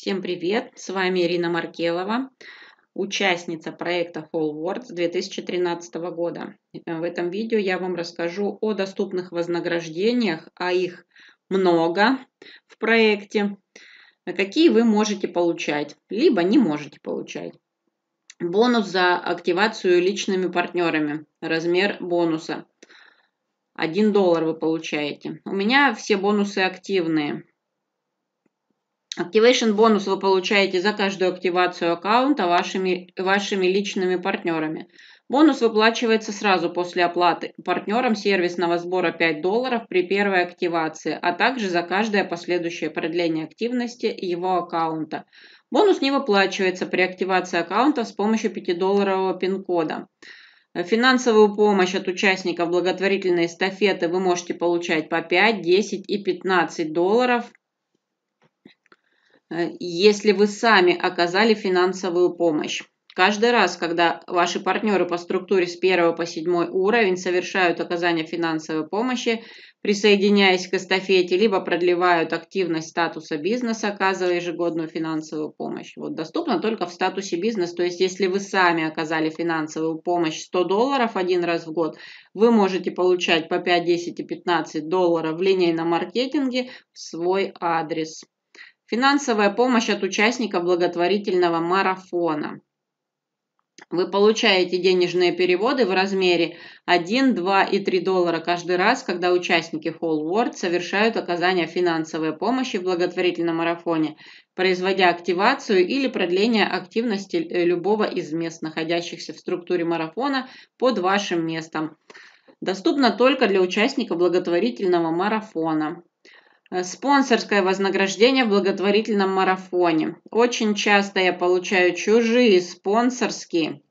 Всем привет! С вами Ирина Маркелова, участница проекта Whole с 2013 года. В этом видео я вам расскажу о доступных вознаграждениях, а их много в проекте, какие вы можете получать, либо не можете получать. Бонус за активацию личными партнерами. Размер бонуса $1 вы получаете. У меня все бонусы активные. Activation бонус вы получаете за каждую активацию аккаунта вашими личными партнерами. Бонус выплачивается сразу после оплаты партнерам сервисного сбора $5 при первой активации, а также за каждое последующее продление активности его аккаунта. Бонус не выплачивается при активации аккаунта с помощью $5 пин-кода. Финансовую помощь от участников благотворительной эстафеты вы можете получать по 5, 10 и $15. Если вы сами оказали финансовую помощь. Каждый раз, когда ваши партнеры по структуре с 1 по 7 уровень совершают оказание финансовой помощи, присоединяясь к эстафете, либо продлевают активность статуса бизнеса, оказывая ежегодную финансовую помощь. Доступно только в статусе бизнес, то есть если вы сами оказали финансовую помощь $100 один раз в год, вы можете получать по 5, 10 и $15 в линейном маркетинге в свой адрес. Финансовая помощь от участников благотворительного марафона. Вы получаете денежные переводы в размере 1, 2 и $3 каждый раз, когда участники Whole совершают оказание финансовой помощи в благотворительном марафоне, производя активацию или продление активности любого из мест, находящихся в структуре марафона под вашим местом. Доступно только для участников благотворительного марафона. Спонсорское вознаграждение в благотворительном марафоне. Очень часто я получаю чужие спонсорские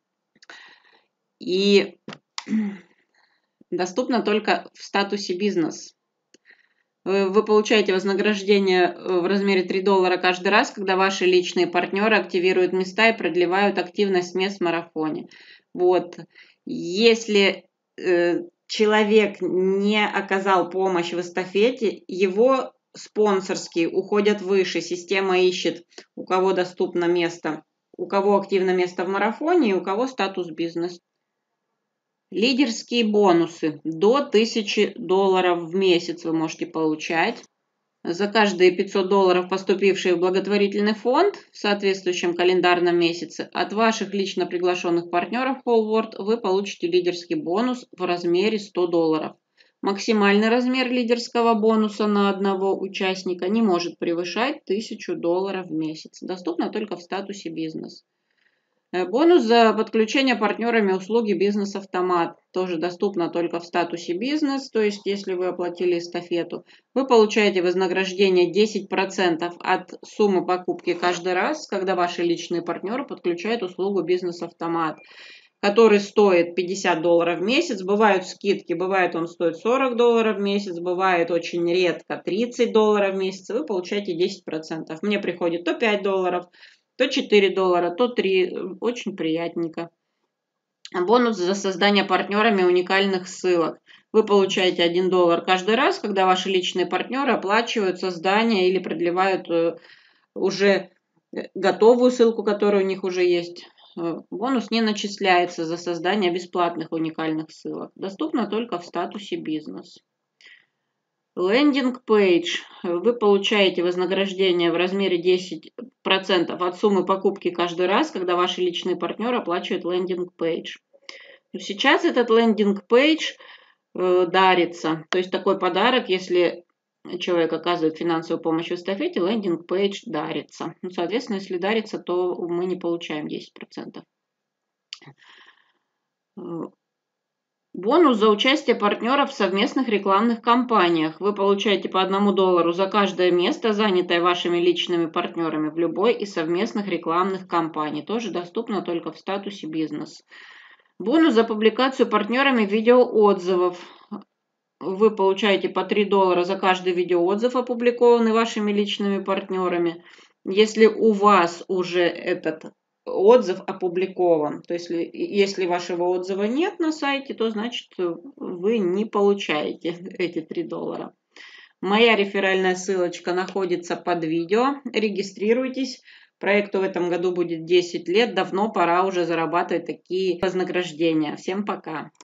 и доступно только в статусе бизнес. Вы получаете вознаграждение в размере $3 каждый раз, когда ваши личные партнеры активируют места и продлевают активность мест в марафоне. Если человек не оказал помощь в эстафете, его спонсорские уходят выше. Система ищет, у кого доступно место, у кого активно место в марафоне и у кого статус бизнес. Лидерские бонусы до $1000 в месяц вы можете получать. За каждые $500, поступившие в благотворительный фонд в соответствующем календарном месяце, от ваших лично приглашенных партнеров Whole вы получите лидерский бонус в размере $100. Максимальный размер лидерского бонуса на одного участника не может превышать $1000 в месяц. Доступно только в статусе бизнес. Бонус за подключение партнерами услуги бизнес-автомат. Тоже доступно только в статусе бизнес, то есть если вы оплатили эстафету. Вы получаете вознаграждение 10% от суммы покупки каждый раз, когда ваши личные партнеры подключают услугу бизнес-автомат, который стоит $50 в месяц. Бывают скидки, бывает он стоит $40 в месяц, бывает очень редко $30 в месяц. Вы получаете 10%. Мне приходит то $5, то $4, то $3. Очень приятненько. Бонус за создание партнерами уникальных ссылок. Вы получаете $1 каждый раз, когда ваши личные партнеры оплачивают создание или продлевают уже готовую ссылку, которая у них уже есть. Бонус не начисляется за создание бесплатных уникальных ссылок. Доступно только в статусе бизнес. Лендинг-пейдж. Вы получаете вознаграждение в размере 10% от суммы покупки каждый раз, когда ваши личные партнеры оплачивают лендинг-пейдж. Сейчас этот лендинг-пейдж дарится. То есть такой подарок, если человек оказывает финансовую помощь в эстафете, лендинг-пейдж дарится. Соответственно, если дарится, то мы не получаем 10%. Бонус за участие партнеров в совместных рекламных кампаниях. Вы получаете по $1 за каждое место, занятое вашими личными партнерами в любой из совместных рекламных кампаний. Тоже доступно только в статусе бизнес. Бонус за публикацию партнерами видеоотзывов. Вы получаете по $3 за каждый видеоотзыв, опубликованный вашими личными партнерами. Если у вас уже этот отзыв опубликован, то есть если вашего отзыва нет на сайте, то значит вы не получаете эти $3. Моя реферальная ссылочка находится под видео. Регистрируйтесь. Проекту в этом году будет 10 лет. Давно пора уже зарабатывать такие вознаграждения. Всем пока!